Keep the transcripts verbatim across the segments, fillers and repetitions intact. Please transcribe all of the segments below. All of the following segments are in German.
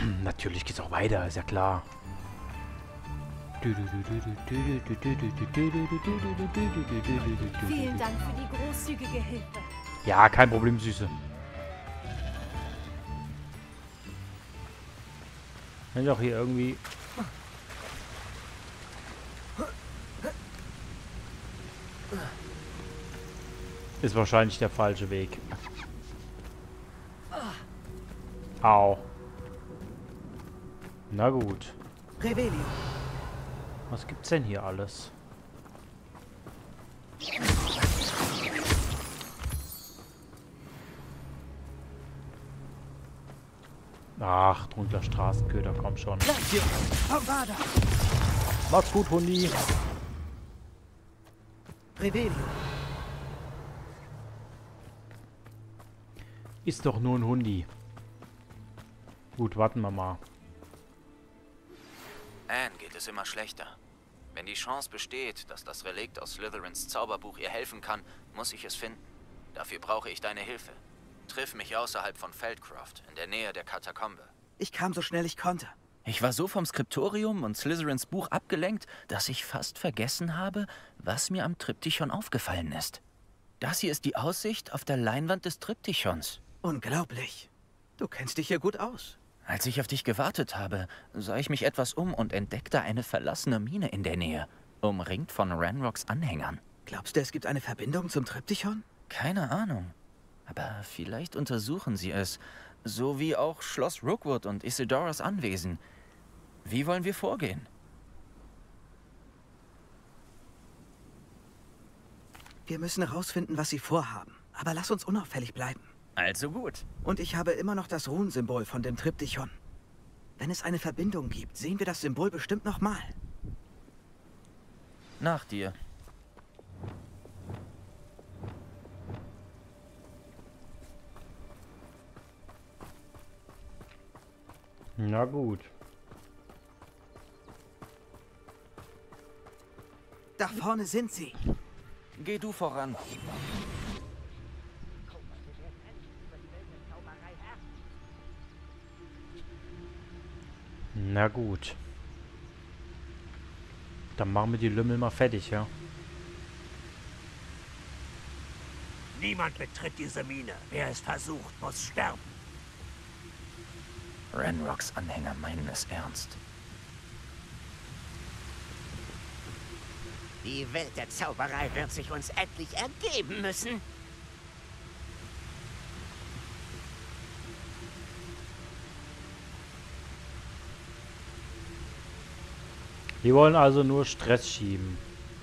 Natürlich geht's auch weiter, ist ja klar. Vielen Dank für die großzügige Hilfe. Ja, kein Problem, Süße. Wenn doch hier irgendwie... Ist wahrscheinlich der falsche Weg. Au. Na gut. Revelio. Was gibt's denn hier alles? Ach, dunkler Straßenköder, komm schon. Macht's gut, Hundi. Revelio. Ist doch nur ein Hundi. Gut, warten wir mal. Anne geht es immer schlechter. Wenn die Chance besteht, dass das Relikt aus Slytherins Zauberbuch ihr helfen kann, muss ich es finden. Dafür brauche ich deine Hilfe. Triff mich außerhalb von Feldcroft, in der Nähe der Katakombe. Ich kam so schnell ich konnte. Ich war so vom Skriptorium und Slytherins Buch abgelenkt, dass ich fast vergessen habe, was mir am Triptychon aufgefallen ist. Das hier ist die Aussicht auf der Leinwand des Triptychons. Unglaublich. Du kennst dich hier gut aus. Als ich auf dich gewartet habe, sah ich mich etwas um und entdeckte eine verlassene Mine in der Nähe, umringt von Ranrocks Anhängern. Glaubst du, es gibt eine Verbindung zum Triptychon? Keine Ahnung. Aber vielleicht untersuchen sie es, so wie auch Schloss Rookwood und Isidoras Anwesen. Wie wollen wir vorgehen? Wir müssen herausfinden, was sie vorhaben. Aber lass uns unauffällig bleiben. Also gut. Und ich habe immer noch das Runensymbol von dem Triptychon. Wenn es eine Verbindung gibt, sehen wir das Symbol bestimmt nochmal. Nach dir. Na gut. Da vorne sind sie. Geh du voran. Na gut. Dann machen wir die Lümmel mal fertig, ja? Niemand betritt diese Mine. Wer es versucht, muss sterben. Ranrocks Anhänger meinen es ernst. Die Welt der Zauberei wird sich uns endlich ergeben müssen. Die wollen also nur Stress schieben.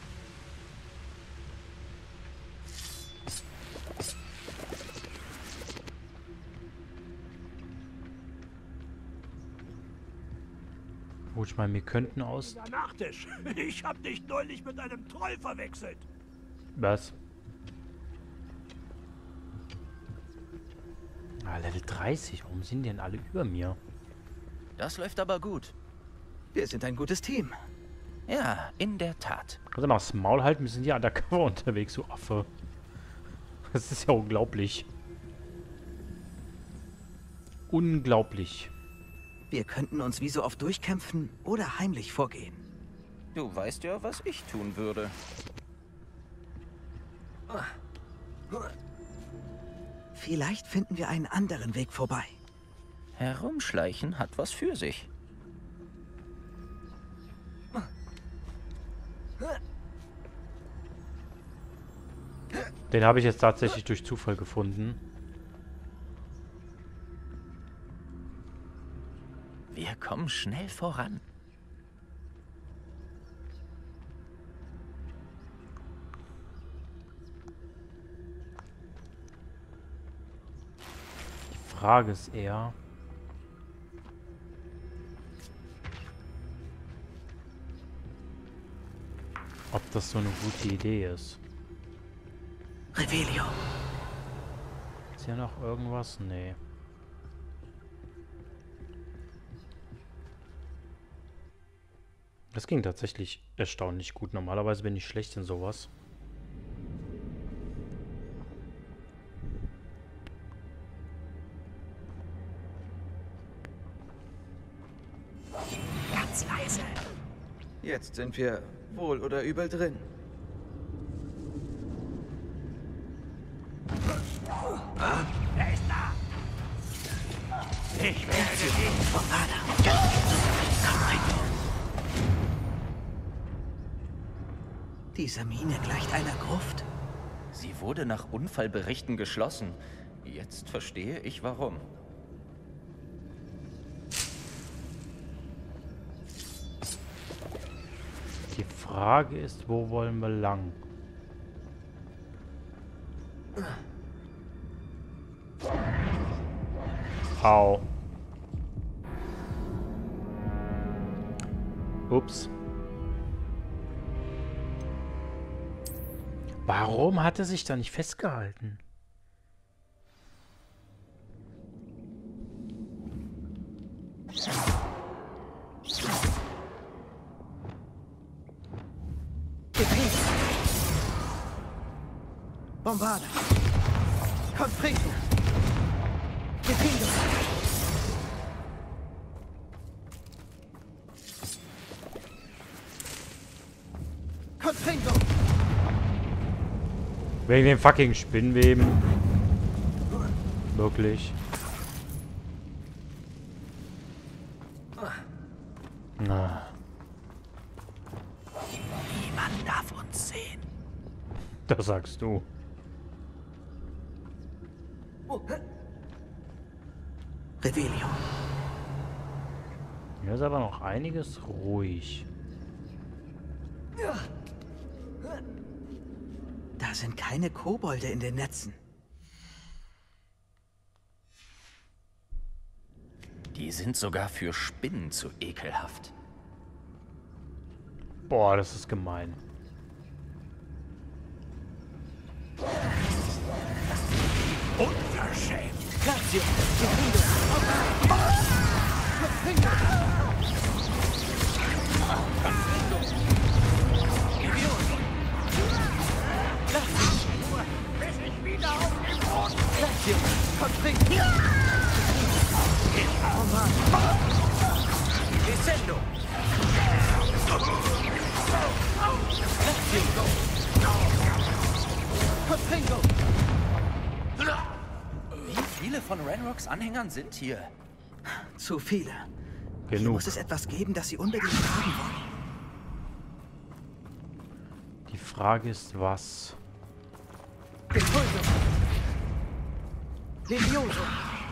Gut, ich meine, wir könnten aus... Der Nachtisch. Ich hab dich neulich mit einem Troll verwechselt. Was? Ah, Level dreißig. Warum sind die denn alle über mir? Das läuft aber gut. Wir sind ein gutes Team. Ja, in der Tat. Kannst du mal das Maul halten? Wir sind ja undercover unterwegs, du Affe. Das ist ja unglaublich. Unglaublich. Wir könnten uns wie so oft durchkämpfen oder heimlich vorgehen. Du weißt ja, was ich tun würde. Vielleicht finden wir einen anderen Weg vorbei. Herumschleichen hat was für sich. Den habe ich jetzt tatsächlich durch Zufall gefunden. Wir kommen schnell voran. Die Frage ist eher... ob das so eine gute Idee ist. Revelio. Ist hier noch irgendwas? Nee. Das ging tatsächlich erstaunlich gut. Normalerweise bin ich schlecht in sowas. Ganz leise. Jetzt sind wir wohl oder übel drin. Er ist da. Ich werde dich. Bombarda. Komm rein. Diese Mine gleicht einer Gruft. Sie wurde nach Unfallberichten geschlossen. Jetzt verstehe ich, warum. Die Frage ist, wo wollen wir lang? Au. Ups. Warum hat er sich da nicht festgehalten? Bombarda. Confringo. Defendo. Confringo. Wegen den fucking Spinnweben. Wirklich. Na. Niemand darf uns sehen. Das sagst du. Revelio. Hier ist aber noch einiges ruhig. Da sind keine Kobolde in den Netzen. Die sind sogar für Spinnen zu ekelhaft. Boah, das ist gemein. Unverschämt. Lazio. Defendo. Confringo. Bis ich wieder auf dem Boden. Lazio. Confringo. Bombarda. Descendo. Lazio. Confringo. Wie viele von Ranrocks Anhängern sind hier? Zu viele. Hier Genug. muss es etwas geben, das sie unbedingt haben wollen. Die Frage ist, was? Impulso. Levioso.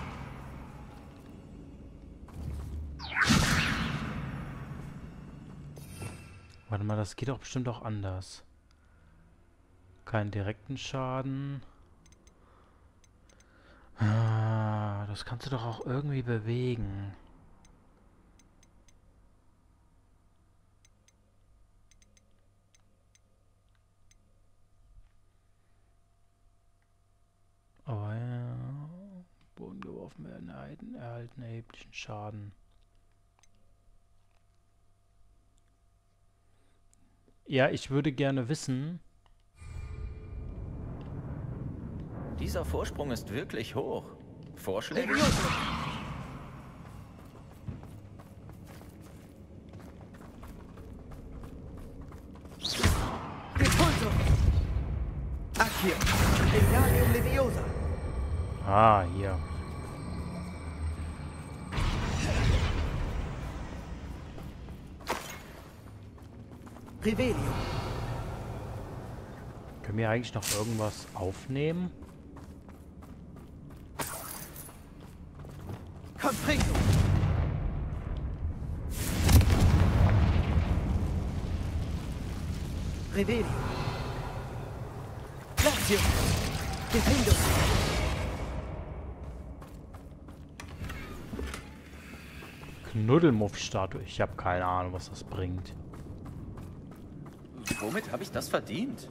Warte mal, das geht doch bestimmt auch anders. Keinen direkten Schaden. Ah, das kannst du doch auch irgendwie bewegen. Aber ja, Boden geworfen werden, erhalten, erhalten erheblichen Schaden. Ja, ich würde gerne wissen. Dieser Vorsprung ist wirklich hoch. Vorschläge? Levioso. Impulso. Accio. Wingardium Leviosa. Ah, hier. Revelio. Können wir eigentlich noch irgendwas aufnehmen? Confringo. Revelio. Lazio. Defendo. Knuddelmuff-Statue. Ich habe keine Ahnung, was das bringt. Womit habe ich das verdient?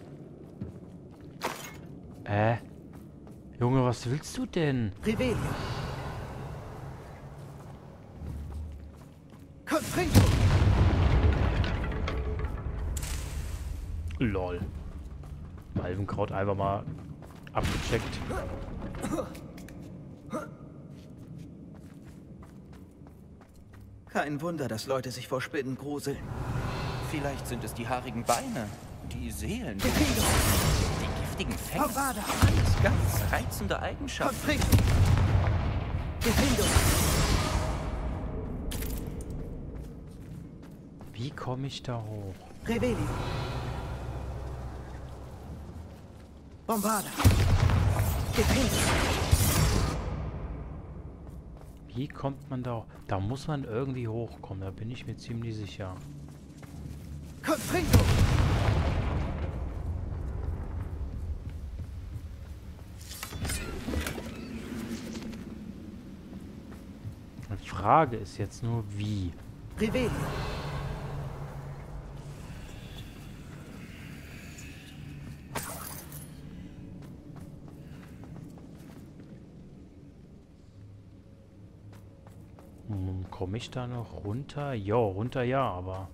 Äh? Junge, was willst du denn? Revelio. Confringo. Lol. Malvenkraut einfach mal abgecheckt. Kein Wunder, dass Leute sich vor Spinnen gruseln. Vielleicht sind es die haarigen Beine, die Seelen, die Gefilde! giftigen Fänge. Avada! Alles ganz reizende Eigenschaften. Konflikt! Gefilde! Wie komme ich da hoch? Rebellion! Bombarda! Gefilde! Wie kommt man da hoch? Da muss man irgendwie hochkommen, da bin ich mir ziemlich sicher. Confringo! Die Frage ist jetzt nur, wie. Rebellion! Hm, komme ich da noch runter? Jo, runter ja, aber...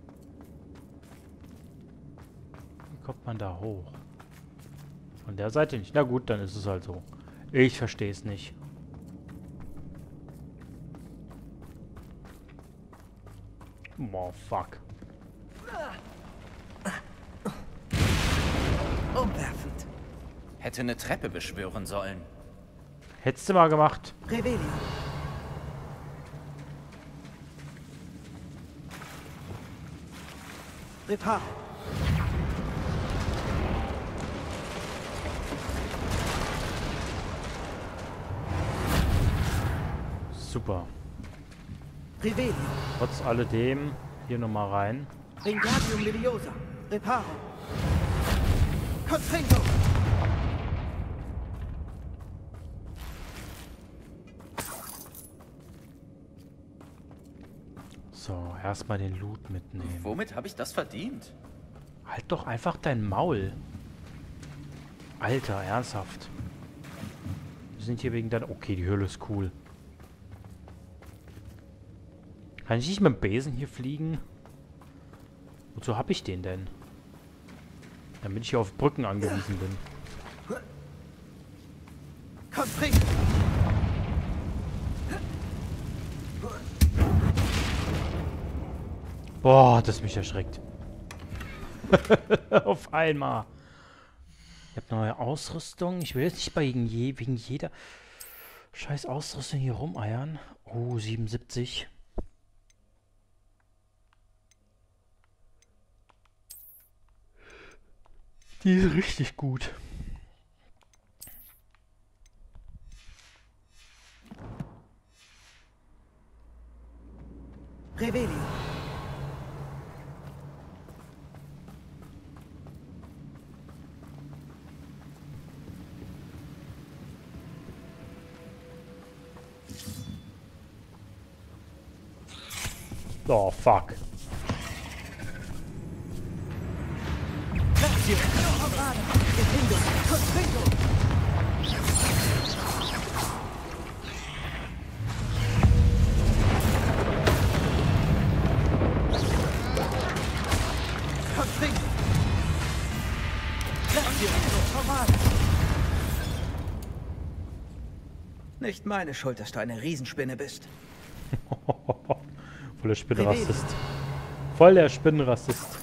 Wie kommt man da hoch? Von der Seite nicht. Na gut, dann ist es halt so. Ich verstehe es nicht. Oh, fuck. Umwerfend! Hätte eine Treppe beschwören sollen. Hättest du mal gemacht. Rebellion! Reparo! Super. Rebellion! Trotz alledem hier nochmal rein. Wingardium Leviosa! Reparo! Confringo! So, erstmal den Loot mitnehmen. Womit habe ich das verdient? Halt doch einfach dein Maul. Alter, ernsthaft. Wir sind hier wegen deiner... Okay, die Höhle ist cool. Kann ich nicht mit dem Besen hier fliegen? Wozu habe ich den denn? Damit ich hier auf Brücken angewiesen bin. Confringo! Boah, das mich erschreckt. Auf einmal. Ich habe neue Ausrüstung. Ich will jetzt nicht bei wegen, je, wegen jeder scheiß Ausrüstung hier rumeiern. Oh, siebenundsiebzig. Die ist richtig gut. Rebellion! Oh, fuck. Lazio! Bombarda! Gefilde! Confringo! Confringo! Lazio! Bombarda! Nicht meine Schuld, dass du eine Riesenspinne bist. Voll der Spinnenrassist. Voll der Spinnenrassist.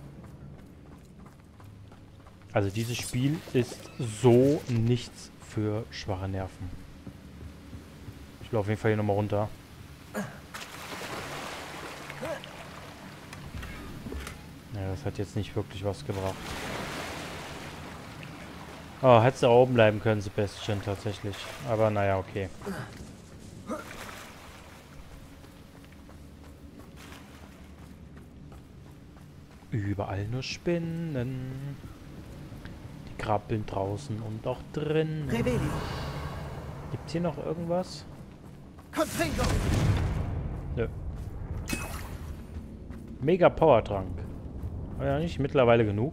Also dieses Spiel ist so nichts für schwache Nerven. Ich will auf jeden Fall hier nochmal runter. Ja, das hat jetzt nicht wirklich was gebracht. Oh, hättest du oben bleiben können, Sebastian, tatsächlich. Aber naja, okay. Überall nur Spinnen. Die krabbeln draußen und auch drin. Rebellion! Gibt's hier noch irgendwas? Confringo! Nö. Mega Powertrank. Aber ja nicht mittlerweile genug.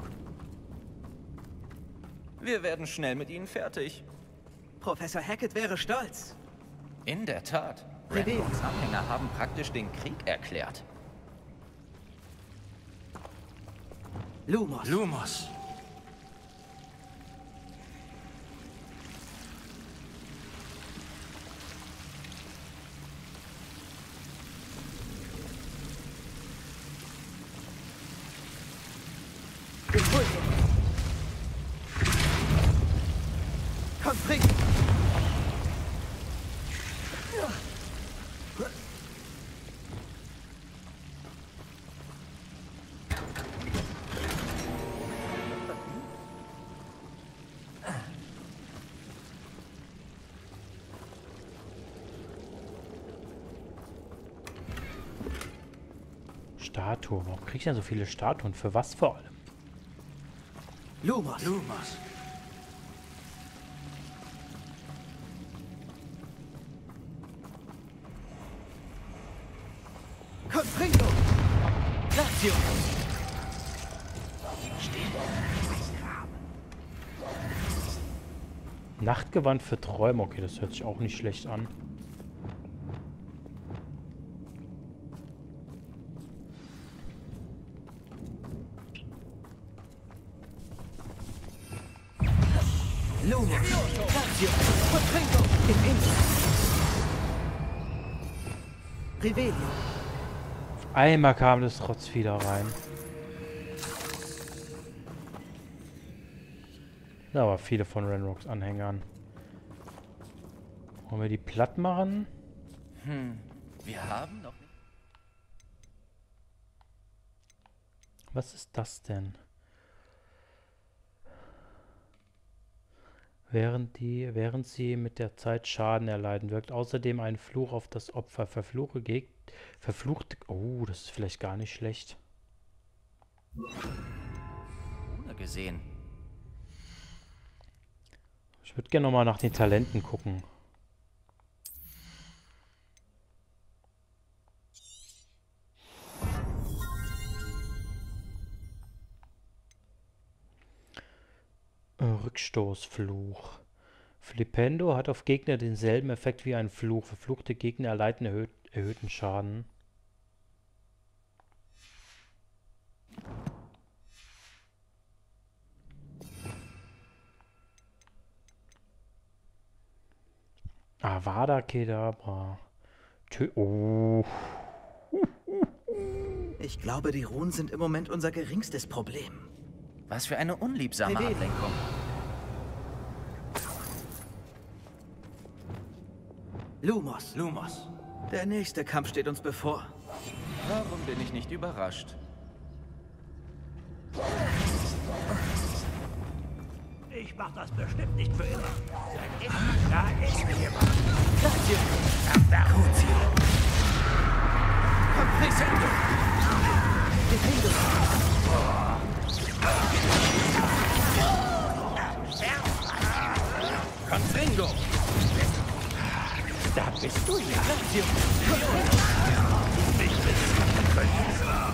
Wir werden schnell mit ihnen fertig. Professor Hackett wäre stolz. In der Tat. Rebellion. Randolphs Anhänger haben praktisch den Krieg erklärt. Lumos! Lumos. Statue. Warum krieg ich denn so viele Statuen? Für was vor allem? Lumos. Lumos. Confringo. Lazio. Nachtgewand für Träume. Okay, das hört sich auch nicht schlecht an. Lumos. Lazio. Confringo. Defendo. Revelio. Einmal kam das trotz wieder rein. Da aber viele von Ranrocks Anhängern. Wollen wir die platt machen? Hm, wir haben noch nicht. Was ist das denn? Während, die, während sie mit der Zeit Schaden erleiden, wirkt außerdem ein Fluch auf das Opfer. Verfluche Geg verfluchte... Oh, das ist vielleicht gar nicht schlecht. Ohne gesehen. Ich würde gerne nochmal nach den Talenten gucken. Rückstoßfluch. Flipendo hat auf Gegner denselben Effekt wie ein Fluch. Verfluchte Gegner erleiden erhöht, erhöhten Schaden. Avada Kedavra. Tö oh. Ich glaube, die Runen sind im Moment unser geringstes Problem. Was für eine unliebsame Revelio. Ablenkung. Lumos. Lumos. Der nächste Kampf steht uns bevor. Warum bin ich nicht überrascht? Ich mach das bestimmt nicht für immer. Da ist jemand. Lazio. Crucio. Confringo. Defendo. Confringo. Da bist du ja. Lazio. Nicht missmachen können.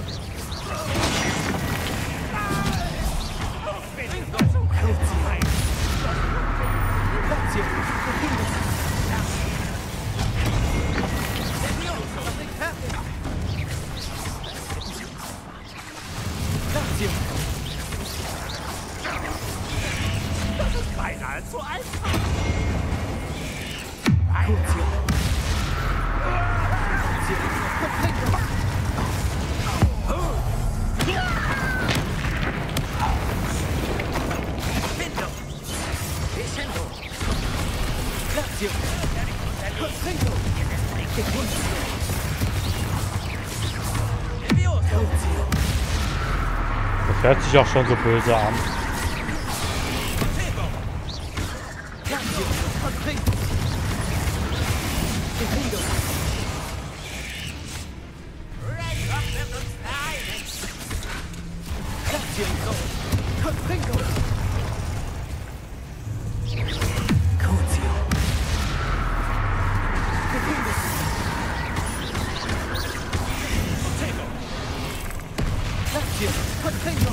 Lazio. Defendo. Lazio. Das ist beinahe zu einfach. Crucio. Lazio. Confringo. Lazio. Confringo. Defendo. Crucio. Das hört sich auch schon so böse an. Lazio. Confringo. Defendo. Lazio. Confringo. Crucio. Defendo. Lazio. Confringo.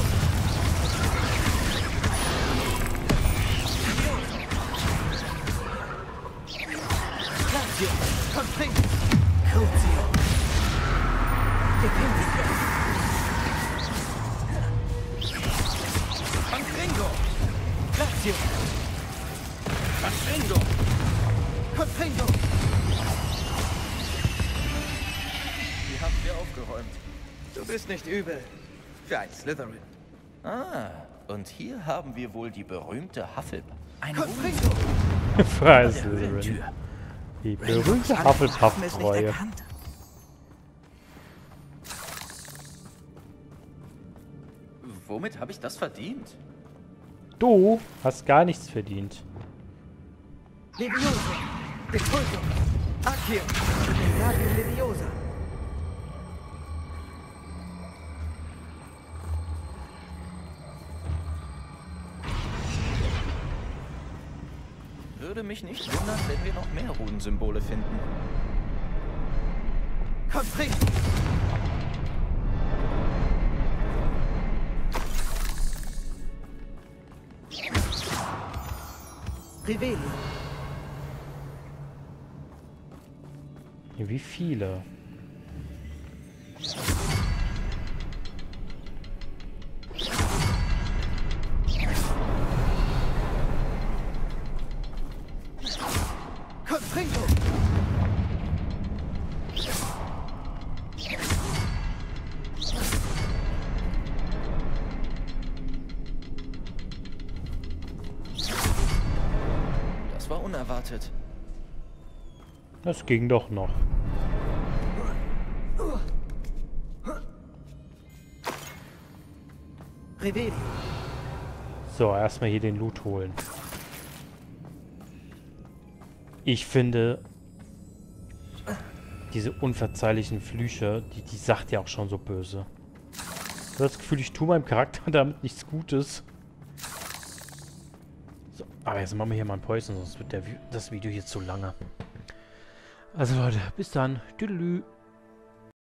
Lazio. Confringo. Crucio. Defendo. Confringo. Lazio. Confringo. Confringo. Wie haben wir aufgeräumt? Du bist nicht übel. Für ein Slytherin. Ah, und hier haben wir wohl die berühmte Hufflepuff. Ein Confringo. Für Der Höhlentür. Die berühmte Hufflepuff-Treue. Womit habe ich das verdient? Du hast gar nichts verdient. Leviosa. Depulso. Accio. Wingardium Leviosa. würde mich nicht wundern, wenn wir noch mehr Runensymbole finden. Konflikt! Revelio. Wie viele? Confringo. Das war unerwartet. Das ging doch noch. Revelio. So, erstmal hier den Loot holen. Ich finde, diese unverzeihlichen Flüche, die, die sagt ja auch schon so böse. Ich habe das Gefühl, ich tue meinem Charakter damit nichts Gutes. So, aber jetzt machen wir hier mal ein Päuschen, sonst wird der, das Video hier zu lange. Also Leute, bis dann. Tüdelü.